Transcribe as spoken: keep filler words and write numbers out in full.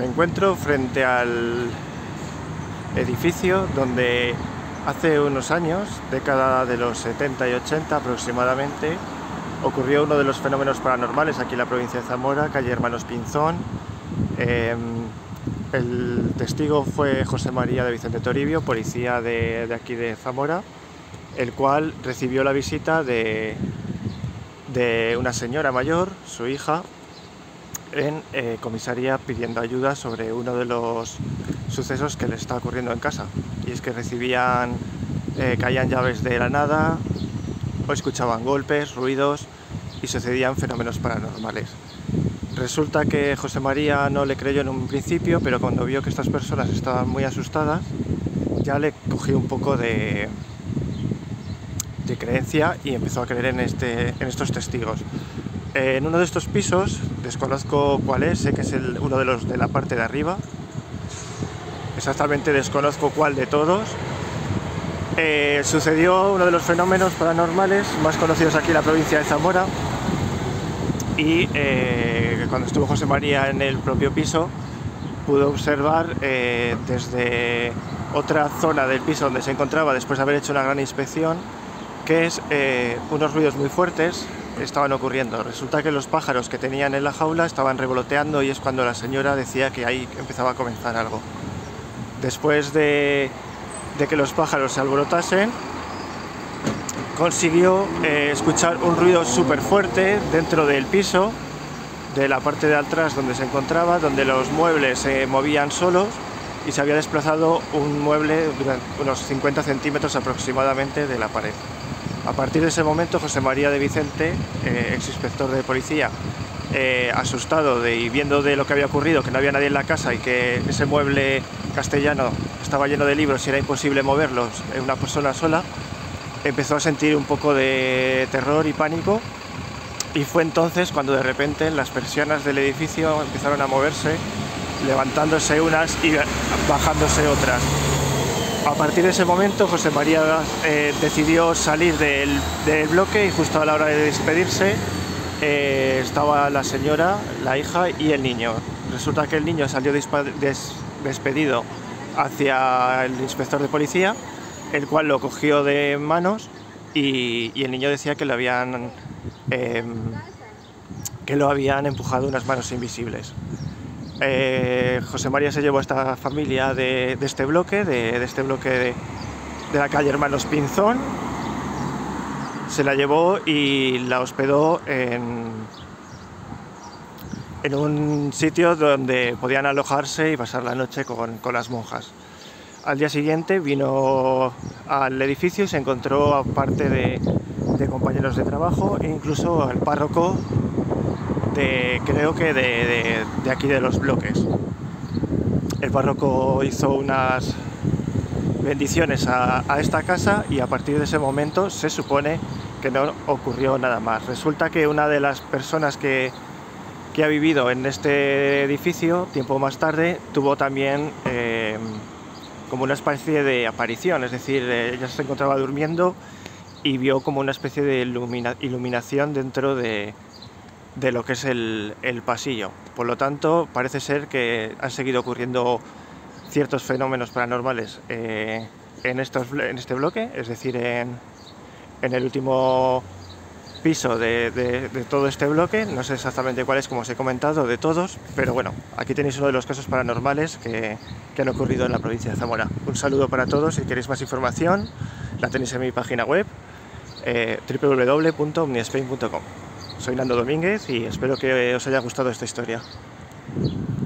Me encuentro frente al edificio donde hace unos años, década de los setenta y ochenta aproximadamente, ocurrió uno de los fenómenos paranormales aquí en la provincia de Zamora, calle Hermanos Pinzón. Eh, el testigo fue José María de Vicente Toribio, policía de, de aquí de Zamora, el cual recibió la visita de, de una señora mayor, su hija, en eh, comisaría pidiendo ayuda sobre uno de los sucesos que le está ocurriendo en casa. Y es que recibían, eh, caían llaves de la nada, o escuchaban golpes, ruidos y sucedían fenómenos paranormales. Resulta que José María no le creyó en un principio, pero cuando vio que estas personas estaban muy asustadas, ya le cogió un poco de, de creencia y empezó a creer en, este, en estos testigos. En uno de estos pisos, desconozco cuál es, sé que es el, uno de los de la parte de arriba, exactamente desconozco cuál de todos, eh, sucedió uno de los fenómenos paranormales más conocidos aquí en la provincia de Zamora. Y eh, cuando estuvo José María en el propio piso, pudo observar eh, desde otra zona del piso donde se encontraba, después de haber hecho una gran inspección, que es eh, unos ruidos muy fuertes estaban ocurriendo. Resulta que los pájaros que tenían en la jaula estaban revoloteando y es cuando la señora decía que ahí empezaba a comenzar algo. Después de, de que los pájaros se alborotasen, consiguió eh, escuchar un ruido súper fuerte dentro del piso, de la parte de atrás donde se encontraba, donde los muebles se movían solos y se había desplazado un mueble unos cincuenta centímetros aproximadamente de la pared. A partir de ese momento, José María de Vicente, eh, ex inspector de policía, eh, asustado de, y viendo de lo que había ocurrido, que no había nadie en la casa y que ese mueble castellano estaba lleno de libros y era imposible moverlos en una persona sola, empezó a sentir un poco de terror y pánico, y fue entonces cuando de repente las persianas del edificio empezaron a moverse, levantándose unas y bajándose otras. A partir de ese momento José María eh, decidió salir del, del bloque y justo a la hora de despedirse eh, estaba la señora, la hija y el niño. Resulta que el niño salió des, despedido hacia el inspector de policía, el cual lo cogió de manos y, y el niño decía que lo habían eh, que lo habían empujado unas manos invisibles. Eh, José María se llevó a esta familia de, de este bloque, de, de este bloque de, de la calle Hermanos Pinzón, se la llevó y la hospedó en, en un sitio donde podían alojarse y pasar la noche con, con las monjas. Al día siguiente vino al edificio y se encontró a parte de, de compañeros de trabajo e incluso al párroco de, creo que de, de, de aquí de los bloques. El párroco hizo unas bendiciones a, a esta casa y a partir de ese momento se supone que no ocurrió nada más. Resulta que una de las personas que, que ha vivido en este edificio tiempo más tarde tuvo también eh, como una especie de aparición, es decir, ella se encontraba durmiendo y vio como una especie de ilumina, iluminación dentro de, de lo que es el, el pasillo. Por lo tanto, parece ser que han seguido ocurriendo ciertos fenómenos paranormales eh, en, estos, en este bloque, es decir, en, en el último piso de, de, de todo este bloque. No sé exactamente cuál es, como os he comentado, de todos, pero bueno, aquí tenéis uno de los casos paranormales que, que han ocurrido en la provincia de Zamora. Un saludo para todos. Si queréis más información, la tenéis en mi página web, eh, w w w punto omnispain punto com. Soy Nando Domínguez y espero que os haya gustado esta historia.